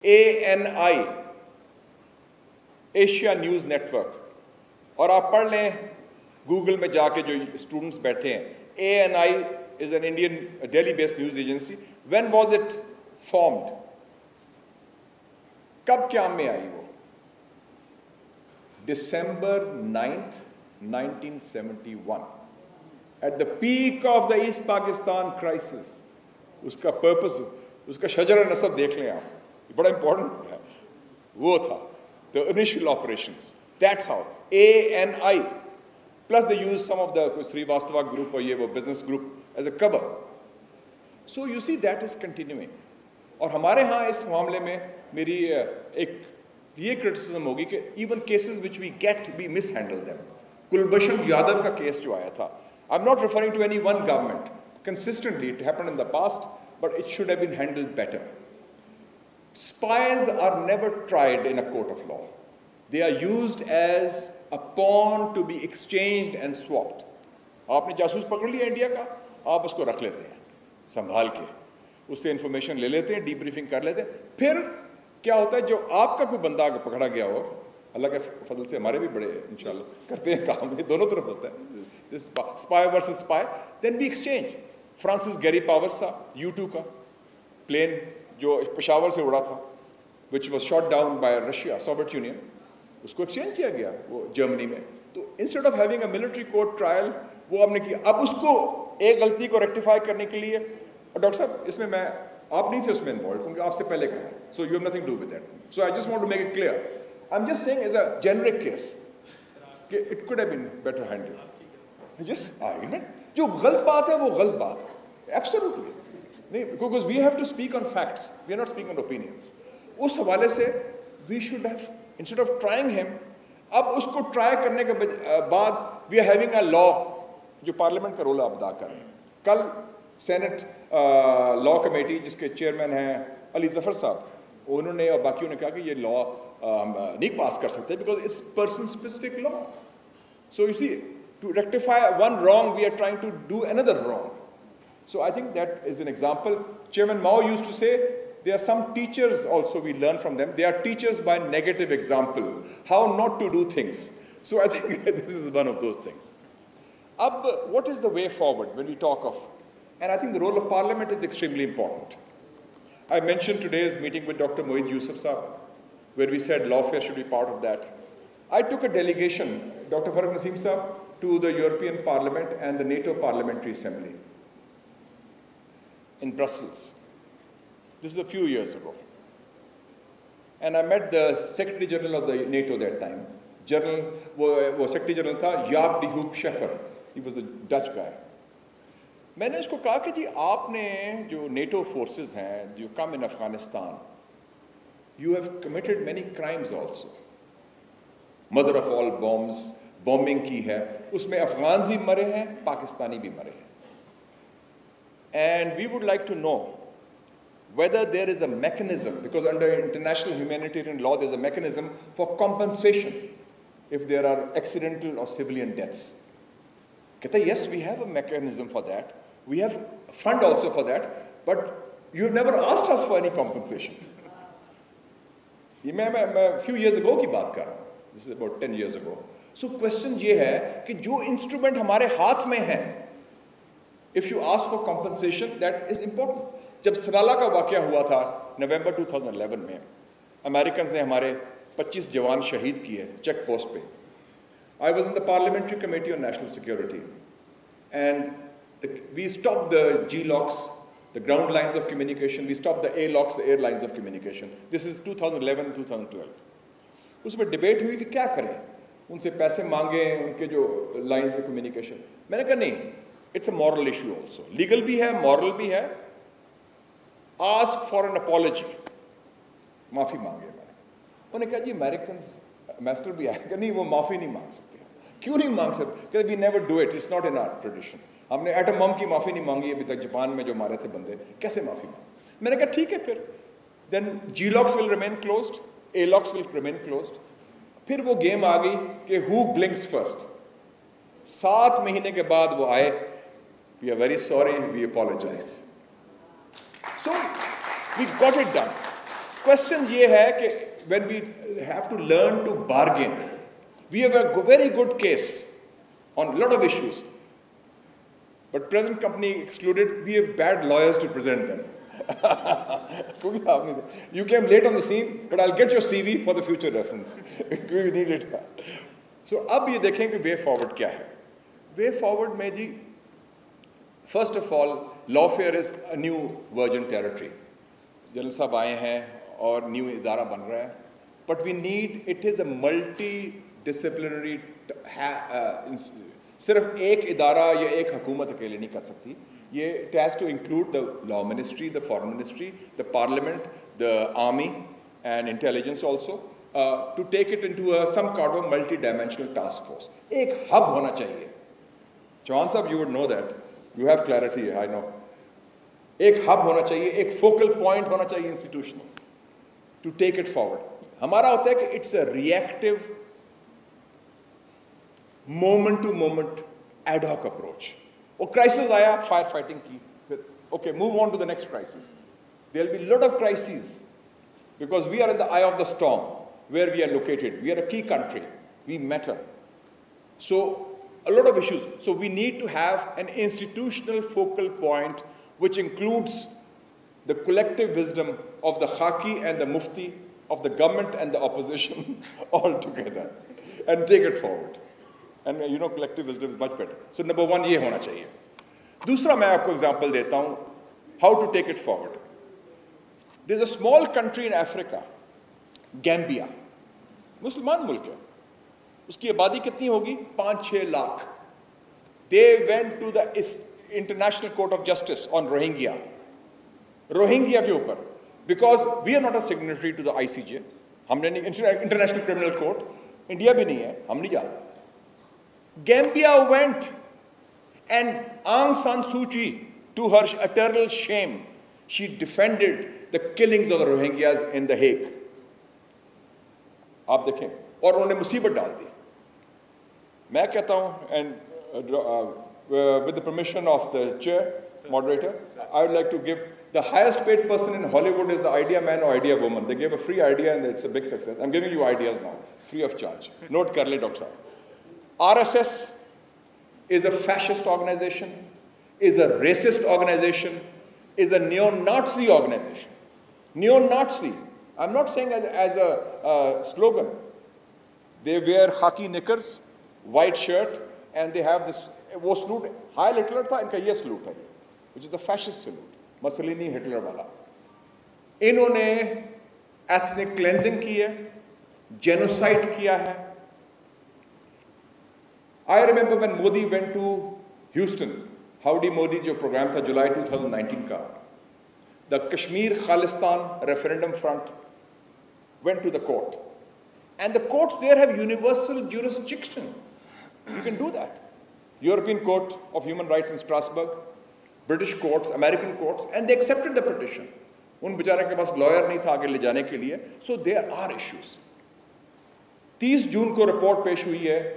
ANI, Asia news network, और आप पढ़ लें गूगल में जाके जो स्टूडेंट्स बैठे हैं, ANI is an Indian Delhi-based news agency. When was it formed? कब क्या में आई वो? December 9th, 1971. At the peak of the East Pakistan crisis. उसका पर्पस, उसका शजर नसब देख लें आप, ये बड़ा इंपॉर्टेंट है। वो था the initial operations. That's how ANI. Plus they use some of the Srivastava group or ये वो business group as a cover. So you see that is continuing. और हमारे यहाँ इस मामले में मेरी एक ये criticism होगी कि even cases which we get, we mishandle them. Kulbhushan Yadav का केस जो आया था, I'm not referring to any one government. Consistently, it happened in the past, but it should have been handled better. Spies are never tried in a court of law. They are used as a pawn to be exchanged and swapped. आपने जासूस पकड़ लिया India का, आप उसको रख लेते हैं संभाल के, उससे इंफॉर्मेशन ले लेते हैं, डीब्रीफिंग कर लेते हैं। फिर क्या होता है, जो आपका कोई बंदा पकड़ा गया हो, अल्लाह के फजल से हमारे भी बड़े इंशाल्लाह करते हैं काम, ये दोनों तरफ होता है, spy versus spy, then we exchange. Francis Gary Powers था, U2 का प्लेन जो पेशावर से उड़ा था, which was shot down by Russia, Soviet Union, उसको एक्सचेंज किया गया वो जर्मनी में। तो instead of having a military court trial, वो आपने किया। अब उसको एक गलती को रेक्टिफाई करने के लिए, और डॉक्टर साहब इसमें मैं, आप नहीं थे उसमें इन्वॉल्व क्योंकि आपसे पहले का है, so you have nothing to do with that, so I just want to make it clear. I am just saying as a generic case कि it could have been better handled. Just argument, जो गलत बात है वो गलत बात है, absolutely नहीं, because we have to speak on facts, we are not speaking on opinions. उस हवाले से we should have, instead of trying him, अब उसको ट्राई करने के बाद we are having a law, जो पार्लियामेंट का रोल अदा कर रहे हैं। कल सेनेट लॉ कमेटी जिसके चेयरमैन हैं अली जफर साहब, उन्होंने और बाकियों ने कहा कि ये लॉ नहीं पास कर सकते because it's person specific law. So you see, to rectify one wrong we are trying to do another wrong. So I think that is an example. Chairman Mao used to say, there are some teachers also we learn from them. They are teachers by negative example, how not to do things. So I think this is one of those things. What is the way forward when we talk of, and I think the role of Parliament is extremely important. I mentioned today's meeting with Dr. Moeed Yusuf Saab, where we said lawfare should be part of that. I took a delegation, Dr. Farooq Naseem Saab, to the European Parliament and the NATO Parliamentary Assembly in Brussels. This is a few years ago. And I met the Secretary General of the NATO that time. वो Secretary General था Jaap de Hoop Scheffer. He was a Dutch guy. मैंने उसको कहा कि जी आपने जो NATO forces हैं जो come in Afghanistan, you have committed many crimes also. Mother of all bombs, bombing की है, उसमें अफगान भी मरे हैं, पाकिस्तानी भी मरे हैं. And we would like to know whether there is a mechanism, because under international humanitarian law there's a mechanism for compensation if there are accidental or civilian deaths. Kehta, yes, we have a mechanism for that. We have a fund also for that, but you've never asked us for any compensation. ये मैं few years ago की बात कर रहा हूँ. This is about 10 years ago. So question ये है कि जो instrument हमारे हाथ में है, if you ask for compensation, that is important. जब सलाला का वाक़या हुआ था नवंबर 2011 में, अमेरिकन ने हमारे 25 जवान शहीद किए चेक पोस्ट पे. I was in the Parliamentary Committee on National Security, and we stopped the G-locks, the ground lines of communication. We stopped the A-locks, the air lines of communication. This is 2011-2012. उसमें debate हुई कि क्या करें, उनसे पैसे मांगे, उनके जो लाइन्स ऑफ कम्युनिकेशन. मैंने कहा नहीं, it's a moral issue also. Legal भी है, moral भी है. Ask for an apology. माफ़ी मांगे मैंने. उन्होंने कहा जी अमेरिकन मास्टर भी आएगा, नहीं वो माफ़ी नहीं मांग सकते. क्यों नहीं मांग सकते? कहते we never do it. It's not in our tradition. हमने एटम बम की माफ़ी नहीं मांगी अभी तक, जापान में जो मारे थे बंदे, कैसे माफ़ी मांगी? मैंने कहा ठीक है फिर. Then G-locks will remain closed, A-locks will remain closed. फिर वो गेम आ गई कि who blinks first. 7 महीने के बाद वो आए, we are very sorry, we apologize. So we got it done. Question ये है कि when we have to learn to bargain, we have a very good case on a lot of issues, but present company excluded, we have bad lawyers to present them. You came late on the scene, but I'll get your CV for the future reference. We need it. So अब ये देखें कि way forward क्या है. Way forward में जी, first of all, lawfare is a new virgin territory. General साहब आए हैं और न्यू इदारा बन रहा है, but we need, it is a multidisciplinary, सिर्फ एक इदारा या एक हुकूमत अकेले नहीं कर सकती. ये it has to include the law ministry, the foreign ministry, the parliament, the army and intelligence also, to take it into some kind of multi-dimensional task force. एक hub होना चाहिए. Chauhan साहब, you would know that. You have clarity, I know. एक hub होना चाहिए, एक focal point होना चाहिए institutional to take it forward. हमारा होता है कि it's a reactive, moment to moment, ad hoc approach. वो crisis आया, fire fighting की, okay, move on to the next crisis. There will be a lot of crises because we are in the eye of the storm where we are located. We are a key country. We matter. So a lot of issues. So we need to have an institutional focal point which includes the collective wisdom of the Khaki and the Mufti, of the government and the opposition all together, and take it forward. And you know, collective wisdom is much better. So number one, ये होना चाहिए. दूसरा मैं आपको example देता हूँ how to take it forward. There's a small country in Africa, Gambia. मुसलमान मुल्क है. उसकी आबादी कितनी होगी? 5-6 lakh. They went to the International Court of Justice on Rohingya. Rohingya के ऊपर. Because we are not a signatory to the ICJ. हमने नहीं, International Criminal Court. India भी नहीं है. हम नहीं जाते. Gambia went, and Aung San Suu Kyi, to her eternal shame, she defended the killings of the Rohingyas in The Hague. आप देखें, और उन्होंने मुसीबत डाल दी. मैं कहता हूँ, and with the permission of the chair, moderator, I would like to give the highest paid person in Hollywood is the idea man or idea woman. They gave a free idea and it's a big success. I'm giving you ideas now, free of charge. Note कर ले doctor साहब. RSS is a fascist organization, is a racist organization, is a neo-Nazi organization. Neo-Nazi. I'm not saying as a slogan. They wear khaki knickers, white shirt, and they have this, वो salute, Heil Hitler था, इनका ये salute है, which is a fascist salute. Mussolini, Hitler वाला. इन्होंने ethnic cleansing की है, genocide किया है. I remember when Modi went to Houston, Howdy Modi जो program था July 2019 का, the Kashmir Khalistan Referendum Front went to the court. And the courts there have universal jurisdiction. You can do that. European Court of Human Rights in Strasbourg, British courts, American courts, and they accepted the petition. उन बेचारे के पास lawyer नहीं था आगे ले जाने के लिए. So there are issues. 30 जून को रिपोर्ट पेश हुई है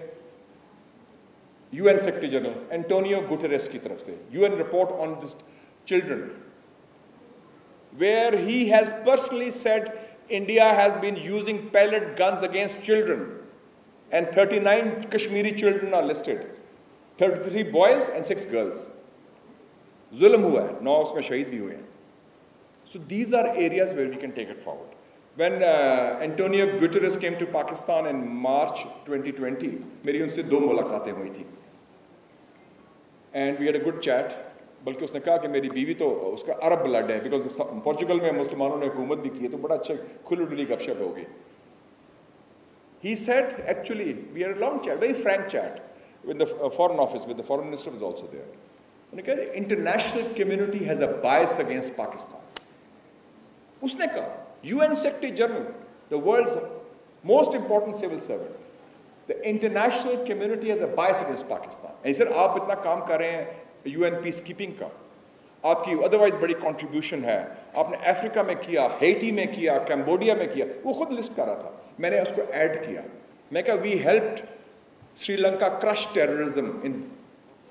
UN Secretary General Antonio Guterres की तरफ से, UN report on this children, where he has personally said India has been using pellet guns against children, and 39 Kashmiri children are listed, 33 boys and 6 girls. जुल्म हुआ है, 9 उसमें शहीद भी हुए हैं. So these are areas where we can take it forward. When Antonio Guterres came to Pakistan in March 2020, मेरी उनसे 2 मुलाकातें हुई थी. And we had a good chat. बल्कि उसने कहा कि मेरी बीवी तो उसका अरब ब्लड है, because पोर्चुगल में मुसलमानों ने हुकूमत भी की है, तो बड़ा अच्छा खुली गपशप होगी. He said, actually, we had a long chat, very frank chat, with the foreign office, with the foreign minister was also there. उन्होंने कहा, the international community has a bias against Pakistan. उसने कहा, UN Secretary General, the world's most important civil servant, the international community has a bias against Pakistan. And he said, आप इतना काम कर रहे हैं UN peacekeeping का, आपकी otherwise बड़ी contribution है, आपने अफ्रीका में किया, हेटी में किया, कैम्बोडिया में किया, वो खुद लिस्ट कर रहा था, मैंने उसको ऐड किया. मैं कहा, we helped Sri Lanka crush terrorism in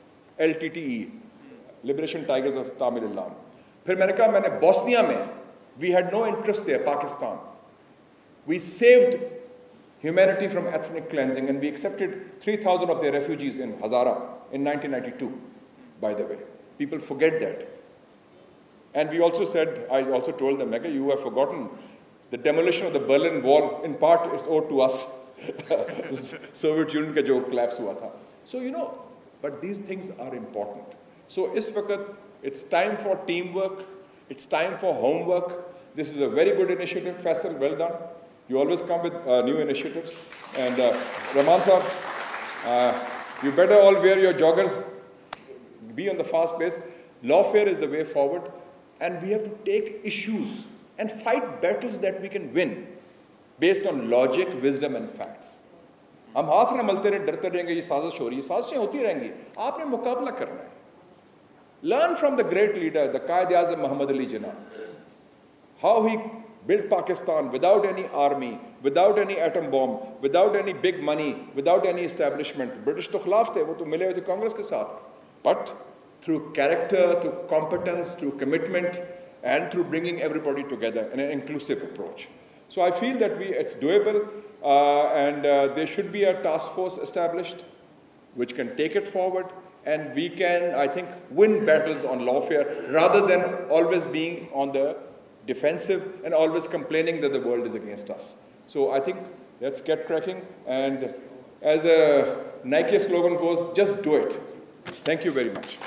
LTTE, Liberation Tigers of Tamil Eelam. फिर मैंने कहा, मैंने बोस्निया में We had no interest there, Pakistan. We saved humanity from ethnic cleansing, and we accepted 3,000 of their refugees in Hazara in 1992, by the way. People forget that. And we also said, I also told them, Mega, you have forgotten the demolition of the Berlin Wall, in part, is owed to us. Soviet Union ka jo collapse hua tha. So, you know, but these things are important. So, is waqt, it's time for teamwork. It's time for homework. This is a very good initiative. Faisal, well done. You always come with new initiatives. And Rahman Sahab, you better all wear your joggers, be on the fast pace. Lawfare is the way forward. And we have to take issues and fight battles that we can win based on logic, wisdom and facts. हम हाथ न मलते रहे, डरते रहेंगे, ये साजिश हो रही है, साजिशें होती रहेंगी, आपने मुकाबला करना है. Learn from the great leader, the Qaid-e-Azam Muhammad Ali Jinnah, how he built Pakistan without any army, without any atom bomb, without any big money, without any establishment. British to khilaf the, wo to mile the Congress ke saath. But through character, through competence, through commitment, and through bringing everybody together in an inclusive approach. So I feel that it's doable, and there should be a task force established which can take it forward, and we can, I think, win battles on lawfare rather than always being on the defensive and always complaining that the world is against us. So I think let's get cracking, and as the Nike slogan goes, just do it. Thank you very much.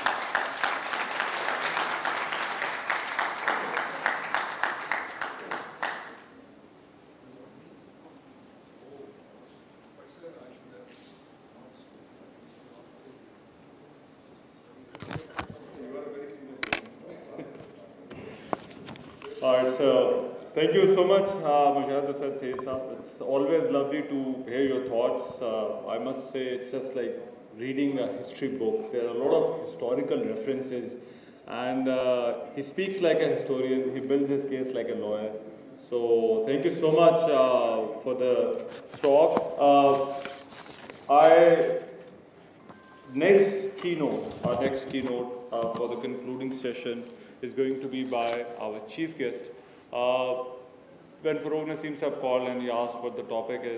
All right, so thank you so much, Mujahid Asad Saab. It's always lovely to hear your thoughts. I must say it's just like reading a history book. There are a lot of historical references, and he speaks like a historian. He builds his case like a lawyer. So thank you so much for the talk. Our next keynote for the concluding session is going to be by our chief guest. When Farooq Naseem Saab called and he asked what the topic is,